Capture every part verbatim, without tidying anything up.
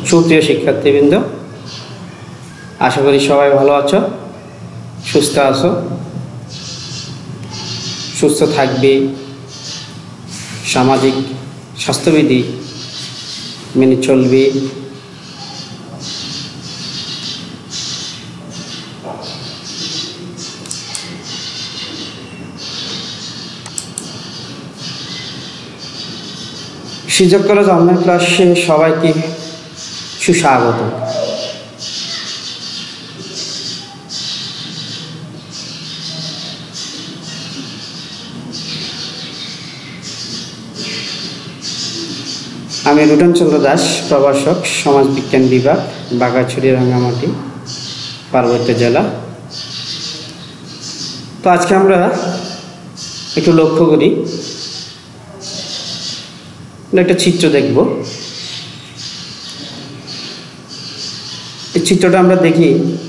সুপ্রিয় শিক্ষার্থীবৃন্দ, আশা করি সবাই ভালো আছো, সুস্থ আছো, সুস্থ থাকবে, সামাজিক স্বাস্থ্যবিধি মেনে চলবে। সুযোগ কলেজ অনলাইন ক্লাসে সবাইকে সুস্বাগত। আমি রুটন চন্দ্র দাস, প্রভাষক, সমাজবিজ্ঞান বিভাগ, বাঘাছড়ি, রাঙ্গামাটি, পার্বত্য জেলা। তো আজকে আমরা একটু লক্ষ্য করি, একটা চিত্র দেখব। এই চিত্রটা আমরা দেখি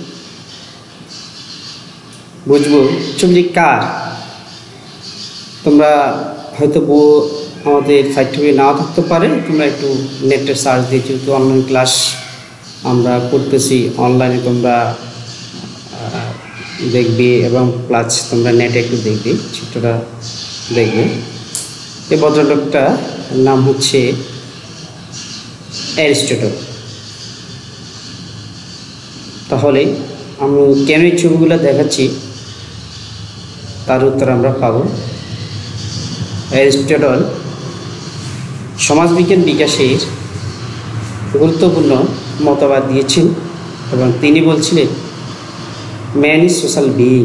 বুঝবো ছবিটি কার। তোমরা হয়তো আমাদের পাঠ্যবই নাও থাকতে পারে, তোমরা একটু নেটে সার্চ দিয়ে, যেহেতু অনলাইন ক্লাস আমরা করতেছি, অনলাইনে তোমরা দেখবে এবং প্লাস তোমরা নেটে একটু দেখবে, চিত্রটা দেখবে। এই ভদ্রলোকটা নাম হচ্ছে অ্যারিস্টটল। তাহলে আমি কেন এই ছবিগুলো দেখাচ্ছি তার উত্তর আমরা পাব। অ্যারিস্টটল সমাজবিজ্ঞান বিকাশের গুরুত্বপূর্ণ মতবাদ দিয়েছেন এবং তিনি বলছিলেন ম্যান ইজ সোশ্যাল বিইং।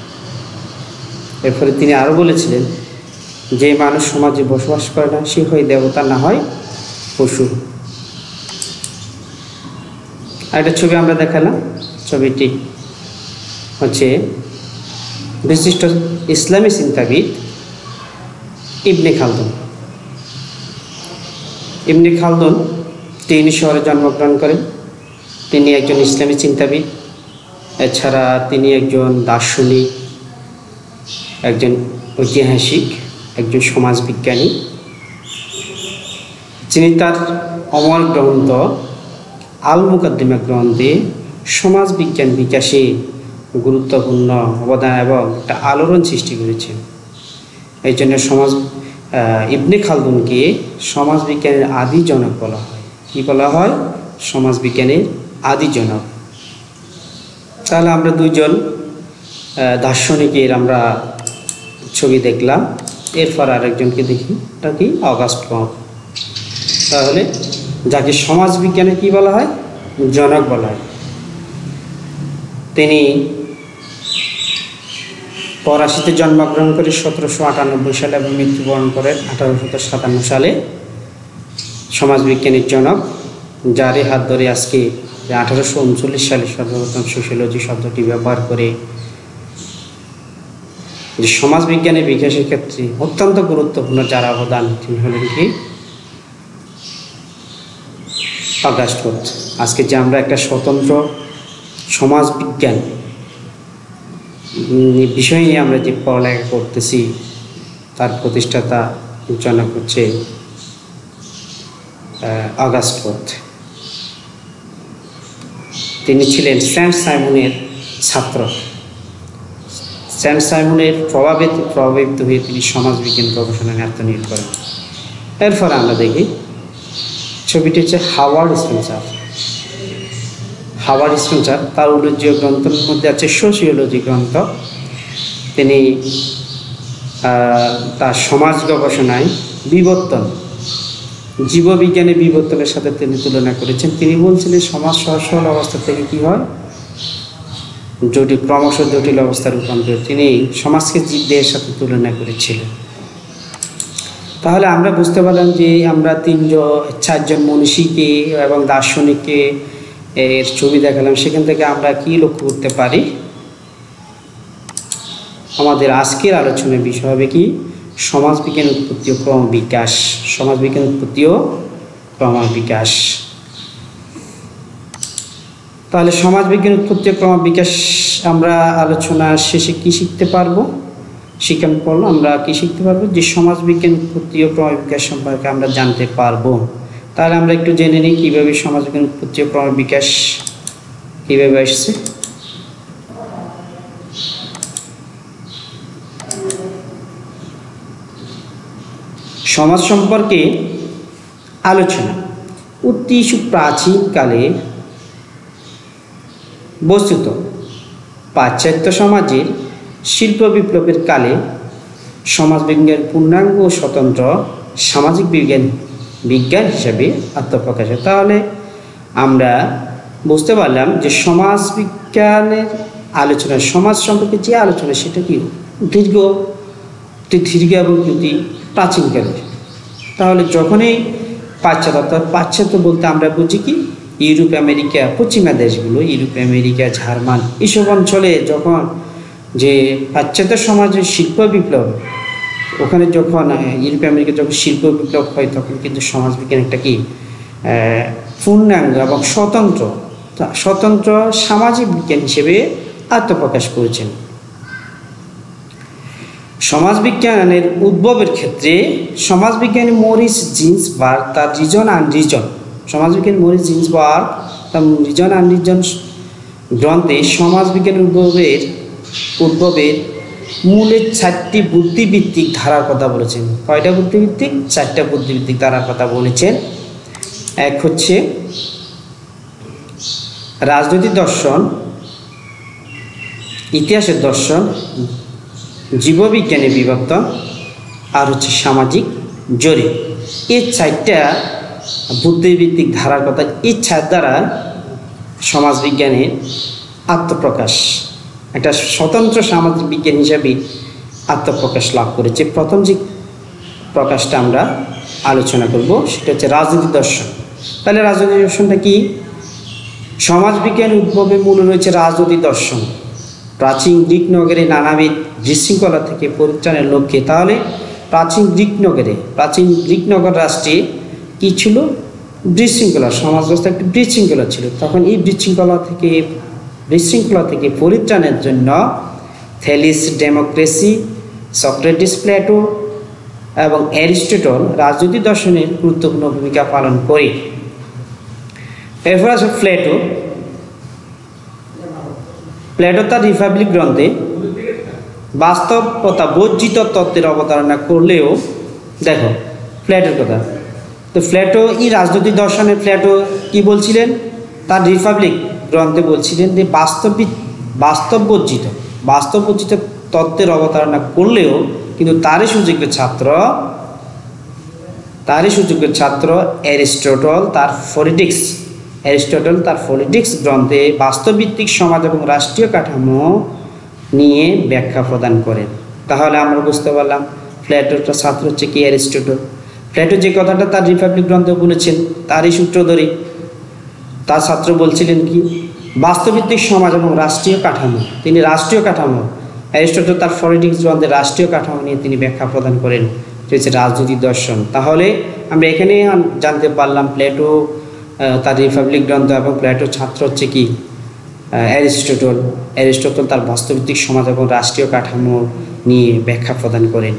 এরপরে তিনি আরও বলেছিলেন যে মানুষ সমাজে বসবাস করে না সে হয় দেবতা, না হয় পশু। আরেকটা ছবি আমরা দেখালাম, ছবিটি হচ্ছে বিশিষ্ট ইসলামী চিন্তাবিদ ইবনে খালদুন। ইবনে খালদুন তিনি শহরে জন্মগ্রহণ করেন। তিনি একজন ইসলামী চিন্তাবিদ, এছাড়া তিনি একজন দার্শনিক, একজন ঐতিহাসিক, একজন সমাজবিজ্ঞানী। যিনি তার অমর গ্রন্থ আল মুকাদ্দিমা গ্রন্থে সমাজবিজ্ঞান বিকাশে গুরুত্বপূর্ণ অবদান এবং একটা আলোড়ন সৃষ্টি করেছেন। এই জন্য সমাজ ইবনে খালদুনকে সমাজবিজ্ঞানের আদি জনক বলা হয়। কি বলা হয়? সমাজবিজ্ঞানের আদি জনক। তাহলে আমরা দুইজন দার্শনিকের আমরা ছবি দেখলাম। এরপর আরেকজনকে দেখি, এটা কি? August Comte. তাহলে যাকে সমাজবিজ্ঞানে কি বলা হয়? জনক বলা হয়। তিনি ফরাসিতে জন্মগ্রহণ করে সতেরোশো আটানব্বই সালে এবং মৃত্যুবরণ করেন আঠারোশো সাতান্ন সালে। সমাজবিজ্ঞানের জনক, যার হাত ধরে আজকে আঠারোশো উনচল্লিশ সালে সর্বপ্রথম সোশিয়োলজি শব্দটি ব্যবহার করে যে সমাজবিজ্ঞানের বিকাশের ক্ষেত্রে অত্যন্ত গুরুত্বপূর্ণ যার অবদান, তিনি হলেন কি? August Comte. আজকে যে আমরা একটা স্বতন্ত্র সমাজবিজ্ঞান বিষয় নিয়ে আমরা যে পড়ালেখা করতেছি, তার প্রতিষ্ঠাতা জনক হচ্ছে অগাস্ট কম্ট। তিনি ছিলেন সেন্ট সাইমনের ছাত্র। সেন্ট সাইমনের প্রভাবিত প্রভাবিত হয়ে তিনি সমাজবিজ্ঞান গবেষণায় আত্মনিয়োগ করেন। এরপর আমরা দেখি ছবিটি হচ্ছে হাওয়ার্ড স্পেন্সার। হাওয়ার্ড স্পেন্সার তার উল্লেখযোগ্য গ্রন্থের মধ্যে আছে সোশিওলজি গ্রন্থ। তিনি তার সমাজ গবেষণায় বিবর্তন, জীববিজ্ঞানের বিবর্তনের সাথে তিনি তুলনা করেছেন। তিনি বলছিলেন সমাজ সহজ অবস্থা থেকে কি হয়, জটিল, ক্রমশ জটিল অবস্থার রূপান্তর। তিনি সমাজকে জীবদেহের সাথে তুলনা করেছিলেন। তাহলে আমরা বুঝতে পারলাম যে আমরা তিনজন চারজন মনীষীকে এবং দার্শনিককে এর ছবি দেখালাম। সেখান থেকে আমরা কি লক্ষ্য করতে পারি? আমাদের আজকের আলোচনার বিষয় হবে কি? সমাজবিজ্ঞান উৎপত্তি ও ক্রমবিকাশ। সমাজবিজ্ঞান উৎপত্তি ও ক্রমবিকাশ। তাহলে সমাজবিজ্ঞান উৎপত্তি ও ক্রমবিকাশ আমরা আলোচনার শেষে কি শিখতে পারবো? শিক্ষণ পড়লো আমরা কি শিখতে পারবো? যে সমাজবিজ্ঞান উৎপত্তি ও ক্রমবিকাশ সম্পর্কে আমরা জানতে পারবো তাহলে আমরা একটু জেনে নিই কীভাবে সমাজবিজ্ঞান উৎপত্তি ও ক্রমবিকাশ কীভাবে আসছে। সমাজ সম্পর্কে আলোচনা অতি প্রাচীনকালে বস্তুত পাশ্চাত্য সমাজের শিল্প বিপ্লবের কালে সমাজবিজ্ঞান পূর্ণাঙ্গ ও স্বতন্ত্র সামাজিক বিজ্ঞান বিজ্ঞান হিসাবে আত্মপ্রকাশ হয়। তাহলে আমরা বুঝতে পারলাম যে সমাজবিজ্ঞানের আলোচনা, সমাজ সম্পর্কে যে আলোচনা সেটা কি দীর্ঘ দীর্ঘ এবং অতি প্রাচীনকালের। তাহলে যখনই পাশ্চাত্য, অর্থাৎ পাশ্চাত্য বলতে আমরা বুঝি কি ইউরোপ আমেরিকা, পশ্চিমা দেশগুলো, ইউরোপ আমেরিকা, জার্মান, এইসব অঞ্চলে যখন যে পাশ্চাত্য সমাজের শিল্প বিপ্লব, ওখানে যখন ইউরোপ আমেরিকা যখন শিল্প বিপ্লব হয় তখন কিন্তু সমাজবিজ্ঞান একটা কি পূর্ণাঙ্গ এবং স্বতন্ত্র স্বতন্ত্র সামাজিক বিজ্ঞান হিসেবে আত্মপ্রকাশ করেছেন। সমাজবিজ্ঞানের উদ্ভবের ক্ষেত্রে সমাজবিজ্ঞানী মরিস জিন্সবার্গ তার রিজন অ্যান্ড রিজন সমাজবিজ্ঞানী মরিস জিন্সবার্গ তার রিজন অ্যান্ড রিজন গ্রন্থে সমাজবিজ্ঞানের উদ্ভবের উদ্ভবের মূলের চারটি বুদ্ধিভিত্তিক ধারার কথা বলেছেন। কয়টা বুদ্ধিভিত্তিক? চারটা বুদ্ধিভিত্তিক ধারার কথা বলেছেন। এক হচ্ছে রাজনৈতিক দর্শন, ইতিহাসের দর্শন, জীববিজ্ঞানের বিবর্তন, আর হচ্ছে সামাজিক জরিপ। এই চারটা বুদ্ধিভিত্তিক ধারার কথা, এই চার দ্বারা সমাজবিজ্ঞানের আত্মপ্রকাশ, একটা স্বতন্ত্র সামাজিক বিজ্ঞান হিসাবে আত্মপ্রকাশ লাভ করেছে। প্রথম যে প্রকাশটা আমরা আলোচনা করব সেটা হচ্ছে রাজনীতি দর্শন। তাহলে রাজনীতি দর্শনটা কি? সমাজবিজ্ঞান উদ্ভবে মূল রয়েছে রাজনীতি দর্শন। প্রাচীন গ্রিক নগরে নানাবিধ বিশৃঙ্খলা থেকে পরিত্রাণের লক্ষ্যে, তাহলে প্রাচীন গ্রিক নগরে প্রাচীন গ্রিক নগর রাষ্ট্রে কী ছিল? বিশৃঙ্খলা, সমাজ ব্যবস্থা একটি বিশৃঙ্খলা ছিল। তখন এই বিশৃঙ্খলা থেকে বিশৃঙ্খলা থেকে পরিত্রাণের জন্য থেলিস, ডেমোক্রেসি, সক্রেটিস, প্লেটো এবং অ্যারিস্টটল রাজনৈতিক দর্শনের গুরুত্বপূর্ণ ভূমিকা পালন করে। এরপর আছে প্লেটো। প্লেটো তার রিপাবলিক গ্রন্থে বাস্তবতা বর্জিত তত্ত্বের অবতারণা করলেও, দেখো প্লেটোর কথা, তো প্লেটো এই রাজনৈতিক দর্শনে প্লেটো কি বলছিলেন? তার রিপাবলিক গ্রন্থে বলছিলেন যে বাস্তবিক বাস্তব বর্জিত বাস্তব বর্জিত তত্ত্বের অবতারণা করলেও কিন্তু তারই সুযোগ্য ছাত্র তারই সুযোগ্য ছাত্র অ্যারিস্টটল তার পলিটিক্স অ্যারিস্টটল তার পলিটিক্স গ্রন্থে বাস্তবভিত্তিক সমাজ এবং রাষ্ট্রীয় কাঠামো নিয়ে ব্যাখ্যা প্রদান করেন। তাহলে আমরা বুঝতে পারলাম প্লেটোর ছাত্র হচ্ছে কি? অ্যারিস্টটল। প্লেটো যে কথাটা তার রিপাবলিক গ্রন্থে বলেছেন তারই সূত্র ধরে তার ছাত্র বলছিলেন কি? বাস্তবভিত্তিক সমাজ এবং রাষ্ট্রীয় কাঠামো। তিনি রাষ্ট্রীয় কাঠামো, অ্যারিস্টটল তার পলিটিক্স গ্রন্থে রাষ্ট্রীয় কাঠামো নিয়ে তিনি ব্যাখ্যা প্রদান করেন, যে হচ্ছে রাজনীতি দর্শন। তাহলে আমরা এখানে জানতে পারলাম প্লেটো তার রিপাবলিক গ্রন্থ এবং প্লেটোর ছাত্র হচ্ছে কি? অ্যারিস্টটল। অ্যারিস্টটল তার বাস্তবভিত্তিক সমাজ এবং রাষ্ট্রীয় কাঠামো নিয়ে ব্যাখ্যা প্রদান করেন।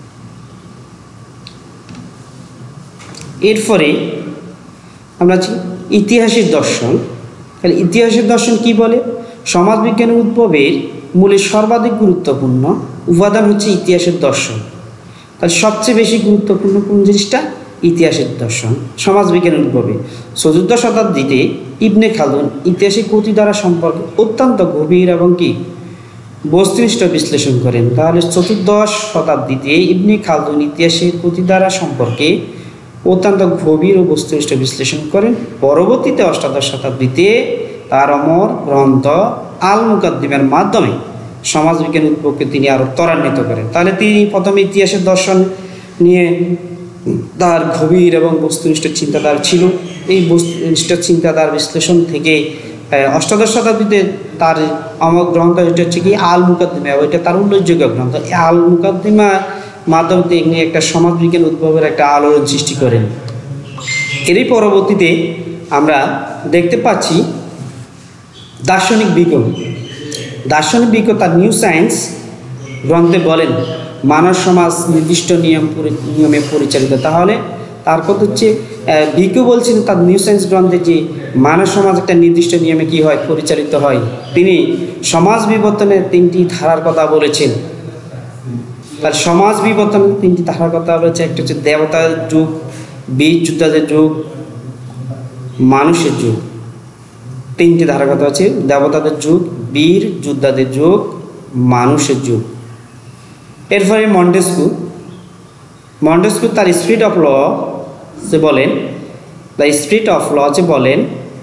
এরপরে আমরা ইতিহাসের দর্শন। তাহলে ইতিহাসের দর্শন কি বলে? সমাজবিজ্ঞানের উদ্ভবের মূলে সর্বাধিক গুরুত্বপূর্ণ উপাদান হচ্ছে ইতিহাসের দর্শন। তাহলে সবচেয়ে বেশি গুরুত্বপূর্ণ কোন জিনিসটা? ইতিহাসের দর্শন। সমাজবিজ্ঞানের উদ্ভবে চতুর্থ শতাব্দীতে ইবনে খালদুন ইতিহাসের গতিধারা সম্পর্কে অত্যন্ত গভীর এবং কি বস্তুনিষ্ঠ বিশ্লেষণ করেন। তাহলে চতুর্দশ শতাব্দীতে ইবনে খালদুন ইতিহাসের গতিধারা সম্পর্কে অত্যন্ত গভীর ও বস্তুনিষ্ঠ বিশ্লেষণ করেন। পরবর্তীতে অষ্টাদশ শতাব্দীতে তার অমর গ্রন্থ আল মুকাদ্দিমার মাধ্যমে সমাজবিজ্ঞান উদ্ভবকে তিনি আরও ত্বরান্বিত করেন। তাহলে তিনি প্রথমে ইতিহাসের দর্শন নিয়ে তার গভীর এবং বস্তুনিষ্ঠ চিন্তাধারা ছিল। এই বস্তুনিষ্ঠ চিন্তাধার বিশ্লেষণ থেকে অষ্টাদশ শতাব্দীতে তার অমর গ্রন্থ যেটা হচ্ছে কি আল মুকাদ্দিমা, ওইটা তার উল্লেখযোগ্য গ্রন্থ। এই আল মুকাদ্দিমা মাধ্যমে তিনি একটা সমাজবিজ্ঞান উদ্ভবের একটা আলোড়ন সৃষ্টি করেন। এরই পরবর্তীতে আমরা দেখতে পাচ্ছি দার্শনিক বিজ্ঞান। দার্শনিক বিজ্ঞান তার নিউ সায়েন্স গ্রন্থে বলেন মানব সমাজ নির্দিষ্ট নিয়ম নিয়মে পরিচালিত। তাহলে তার কথা হচ্ছে ভিকু বলছেন তার নিউ সায়েন্স গ্রন্থে যে মানব সমাজ একটা নির্দিষ্ট নিয়মে কি হয় পরিচালিত হয়। তিনি সমাজ বিবর্তনের তিনটি ধারার কথা বলেছেন। তার সমাজ বিবর্তনের তিনটি ধারার কথা বলেছে, একটা হচ্ছে দেবতার যুগ, বীর যোদ্ধাদের যুগ, মানুষের যুগ। তিনটি ধারার কথা হচ্ছে দেবতাদের যুগ, বীর যোদ্ধাদের যুগ, মানুষের যুগ। এরপরে মন্টেস্কু মন্টেস্কু তার স্পিরিট অফ ল যে বলেন দ্য স্পিরিট অফ ল যে বলেন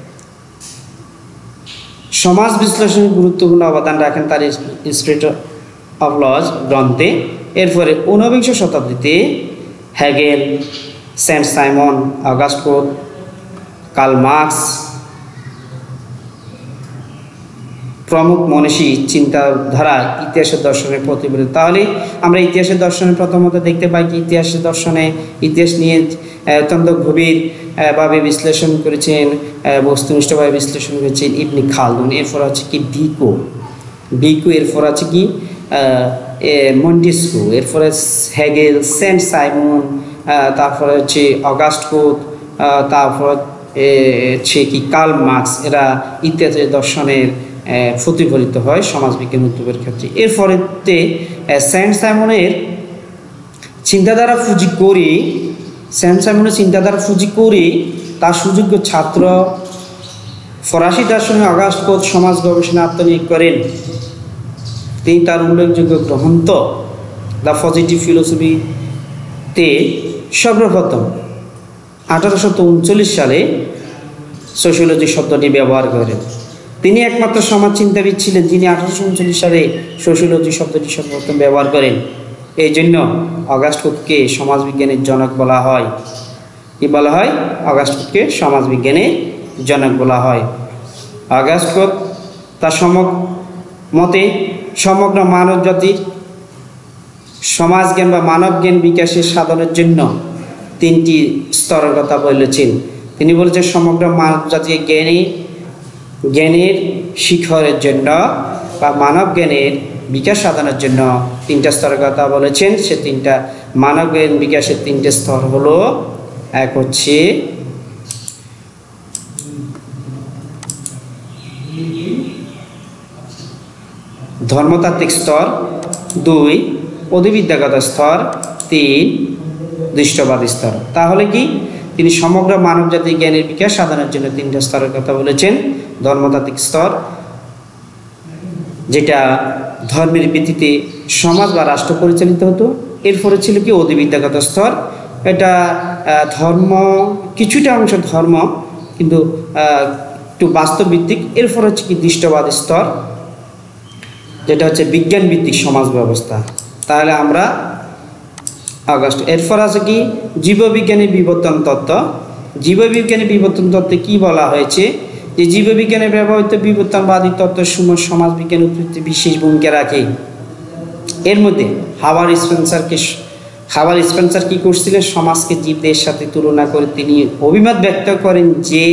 সমাজ বিশ্লেষণে গুরুত্বপূর্ণ অবদান রাখেন তার স্পিরিট অফ লজ গ্রন্থে। এরপরে ঊনবিংশ শতাব্দীতে Hegel, Saint Simon, August Comte, Karl Marx প্রমুখ মনীষী চিন্তাধারা ইতিহাসের দর্শনের প্রতিফলিত। তাহলে আমরা ইতিহাসের দর্শনে প্রথমত দেখতে পাই কি ইতিহাসের দর্শনে ইতিহাস নিয়ে অত্যন্ত গভীর ভাবে বিশ্লেষণ করেছেন, বস্তুনিষ্ঠভাবে বিশ্লেষণ করেছেন ইবনে খালদুন। এরপর আছে কি ভিকু ভিকু এরপর আছে কি মন্টেস্কু, এরপরে হেগেল, সেন্ট সাইমন, তারপরে হচ্ছে অগাস্ট কোট, তারপর হচ্ছে কি কার্ল মার্কস। এরা ইতিহাসের দর্শনের প্রতিফলিত হয় সমাজবিজ্ঞান উদ্যোগের ক্ষেত্রে। এরপরেতে সেন্ট সাইমনের চিন্তাধারা পুঁজি করে সেন্ট সাইমনের চিন্তাধারা পুঁজি করে তার সুযোগ্য ছাত্র ফরাসি দার্শনিক অগাস্ট কোট সমাজ গবেষণা আত্মনিয়োগ করেন। তিনি তার উল্লেখযোগ্য গ্রন্থ দ্য পজিটিভ ফিলোসফিতে সর্বপ্রথম আঠারোশো উনচল্লিশ সালে সোশিওলজি শব্দটি ব্যবহার করেন। তিনি একমাত্র সমাজ চিন্তাবিদ ছিলেন যিনি আঠারোশো উনচল্লিশ সালে সোশিওলজি শব্দটি সর্বপ্রথম ব্যবহার করেন। এই জন্য অগাস্ট কোটকে সমাজবিজ্ঞানের জনক বলা হয়। কি বলা হয়? অগাস্ট কোটকে সমাজবিজ্ঞানের জনক বলা হয়। অগাস্ট কোট তার সমগ্র মতে সমগ্র মানব জাতির সমাজজ্ঞান বা মানবজ্ঞান বিকাশের সাধনের জন্য তিনটি স্তরের কথা বলেছেন। তিনি বলেছেন সমগ্র মানব জাতির জ্ঞানী জ্ঞানের শিখরের জন্য বা মানব জ্ঞানের বিকাশ সাধনের জন্য তিনটা স্তরের কথা বলেছেন। সে তিনটা মানব জ্ঞান বিকাশের তিনটে স্তর হলো, এক হচ্ছে ধর্মতাত্ত্বিক স্তর, দুই অধিবিদ্যাগত স্তর, তিন দৃষ্টবাদী স্তর। তাহলে কি তিনি সমগ্র মানব জাতির জ্ঞানের বিকাশ সাধনের জন্য তিনটা স্তরের কথা বলেছেন। ধর্মতাত্ত্বিক স্তর, যেটা ধর্মের ভিত্তিতে সমাজ বা রাষ্ট্র পরিচালিত হতো। এরপরে ছিল কি অধিবিদ্যাগত স্তর, এটা ধর্ম কিছুটা অংশ ধর্ম কিন্তু একটু বাস্তবভিত্তিক। এরপর হচ্ছে কি দৃষ্টবাদী স্তর, যেটা হচ্ছে বিজ্ঞান ভিত্তিক সমাজ ব্যবস্থা। তাহলে আমরা আগস্ট। এরপর আছে কি জীববিজ্ঞানের বিবর্তন তত্ত্ব। জীববিজ্ঞানের বিবর্তন তত্ত্বে কি বলা হয়েছে যে জীববিজ্ঞানে ব্যবহৃত বিবর্তনবাদী তত্ত্বের সময় সমাজবিজ্ঞান উৎপত্তি বিশেষ ভূমিকা রাখে। এর মধ্যে হাওয়ার্ড স্পেন্সারকে হাওয়ার্ড স্পেন্সার কি করছিলেন? সমাজকে জীবদের সাথে তুলনা করে তিনি অভিমত ব্যক্ত করেন যে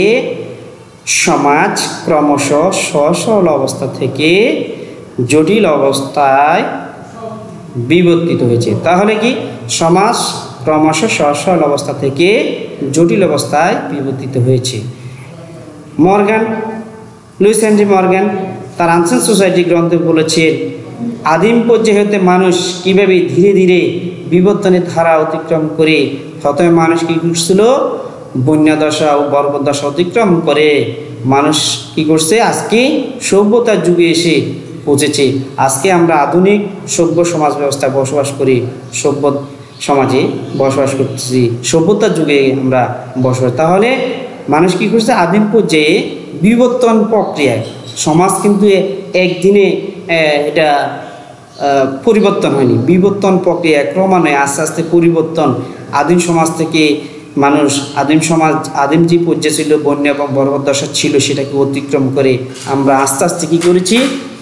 সমাজ ক্রমশ সহসরল অবস্থা থেকে জটিল অবস্থায় বিবর্তিত হয়েছে। তাহলে কি সমাজ ক্রমশ সহসরল অবস্থা থেকে জটিল অবস্থায় বিবর্তিত হয়েছে। মর্গান লুইস হেনরি মর্গান তার আনসেন্ট সোসাইটি গ্রন্থে বলেছেন আদিম পর্যায়ে হতে মানুষ কীভাবে ধীরে ধীরে বিবর্তনের ধারা অতিক্রম করে প্রথমে মানুষ কী করছিল? বন্যাদশা ও বর্বরদশা অতিক্রম করে মানুষ কী করছে? আজকে সভ্যতার যুগে এসে পৌঁছেছে। আজকে আমরা আধুনিক সভ্য সমাজ ব্যবস্থায় বসবাস করি, সভ্য সমাজে বসবাস করতেছি, সভ্যতার যুগে আমরা বসবাস। তাহলে মানুষ কী করছে? আদিম পর্যায়ে বিবর্তন প্রক্রিয়ায় সমাজ কিন্তু একদিনে এটা পরিবর্তন হয়নি, বিবর্তন প্রক্রিয়া ক্রমান্বয়ে আস্তে আস্তে পরিবর্তন। আদিম সমাজ থেকে মানুষ আদিম সমাজ আদিম যে পর্যায়ে ছিল বন্যা এবং বর্বরদশা ছিল সেটাকে অতিক্রম করে আমরা আস্তে আস্তে কী করেছি?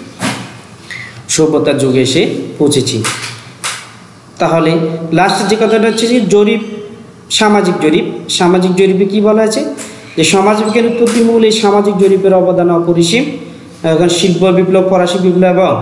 সভ্যতার যুগে এসে পৌঁছেছি। তাহলে লাস্টের যে কথাটা হচ্ছে যে জরিপ, সামাজিক জরিপ। সামাজিক জরিপে কি বলা আছে? যে সমাজবিজ্ঞান উৎপত্তি মূল এই সামাজিক জরিপের অবদান অপরিসীম। এখন শিল্প বিপ্লব, ফরাসি বিপ্লব এবং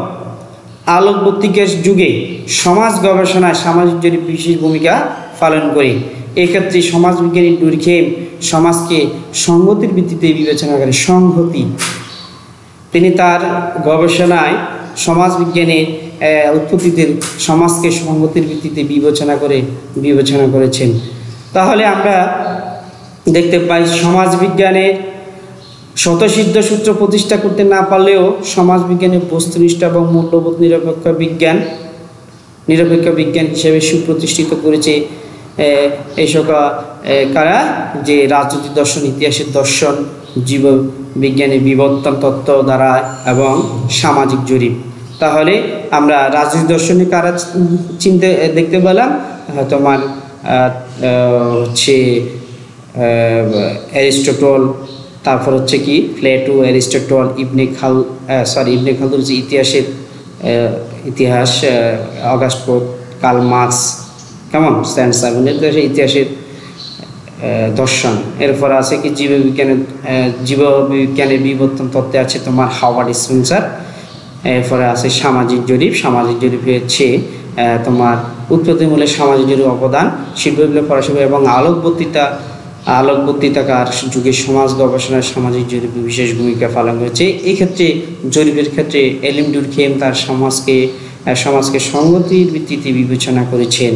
আলোকবর্তিকের যুগে সমাজ গবেষণায় সামাজিক জরিপ বিশেষ ভূমিকা পালন করে। এক্ষেত্রে সমাজবিজ্ঞানী ডুরখেম সমাজকে সংহতির ভিত্তিতে বিবেচনা করে, সংহতি। তিনি তার গবেষণায় সমাজবিজ্ঞানের উৎপত্তিতে সমাজকে সংহতির ভিত্তিতে বিবেচনা করে বিবেচনা করেছেন। তাহলে আমরা দেখতে পাই সমাজবিজ্ঞানের স্বতঃসিদ্ধ সূত্র প্রতিষ্ঠা করতে না পারলেও সমাজবিজ্ঞানের বস্তুনিষ্ঠ এবং মূল্যবোধ নিরপেক্ষ বিজ্ঞান নিরপেক্ষ বিজ্ঞান হিসেবে সুপ্রতিষ্ঠিত করেছে এই সকল কারা, যে রাজনৈতিক দর্শন, ইতিহাসের দর্শন, জীববিজ্ঞানের বিবর্তন তত্ত্ব দ্বারা এবং সামাজিক জরিপ। তাহলে আমরা রাজনৈতিক দর্শনে কারা চিনতে দেখতে পেলাম, তোমার হচ্ছে অ্যারিস্টটল, তারপর হচ্ছে কি প্লেটো, অ্যারিস্টটল, ইবনে খাল সরি ইবনে খালদুন হচ্ছে ইতিহাসের ইতিহাস, অগাস্ট কোট, কার্ল মার্কস, কেমন স্ট্যান্ড সাইমনের দেশে ইতিহাসের দর্শন। এরপর আছে কি জীববিজ্ঞানের জীববিজ্ঞানের বিবর্তন তত্ত্বে আছে তোমার হাওয়ার্ড স্পেন্সার। এরপরে আছে সামাজিক জরিপ। সামাজিক জরিপে হচ্ছে তোমার উৎপত্তিমূলক সামাজিক জরিপ অবদান, শিল্প বিপ্লব, পড়াশোনা এবং আলোকবর্তিতা আলোকবর্তিতাকার যুগের সমাজ গবেষণায় সামাজিক জরিপে বিশেষ ভূমিকা পালন করেছে। এই ক্ষেত্রে জরিপের ক্ষেত্রে এলিম ডুরখেম তার সমাজকে সমাজকে সংগতির ভিত্তিতে বিবেচনা করেছেন।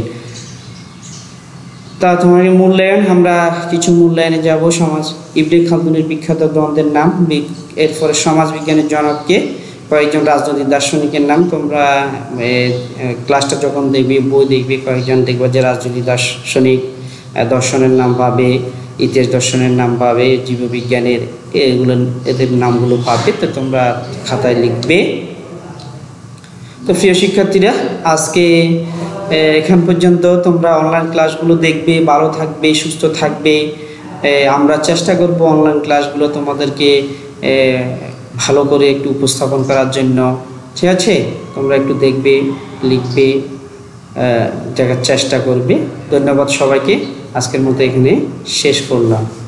তা তোমার মূল্যায়ন, আমরা কিছু মূল্যায়নে যাব। সমাজ ইবনে খালদুনের বিখ্যাত গ্রন্থের নাম, এরপরে সমাজবিজ্ঞানের জনককে, কয়েকজন রাজনৈতিক দার্শনিকের নাম। তোমরা ক্লাসটা যখন দেখবে, বই দেখবে, কয়েকজন দেখবে যে রাজনৈতিক দার্শনিক দর্শনের নাম পাবে, ইতিহাস দর্শনের নাম পাবে, জীববিজ্ঞানের এগুলো এদের নামগুলো পাবে। তো তোমরা খাতায় লিখবে। তো প্রিয় শিক্ষার্থীরা, আজকে এখান পর্যন্ত। তোমরা অনলাইন ক্লাসগুলো দেখবে, ভালো থাকবে, সুস্থ থাকবে। আমরা চেষ্টা করব অনলাইন ক্লাসগুলো তোমাদেরকে ভালো করে একটু উপস্থাপন করার জন্য, ঠিক আছে? তোমরা একটু দেখবে, লিখবে, দেখার চেষ্টা করবে। ধন্যবাদ সবাইকে। আজকের মতো এখানে শেষ করলাম।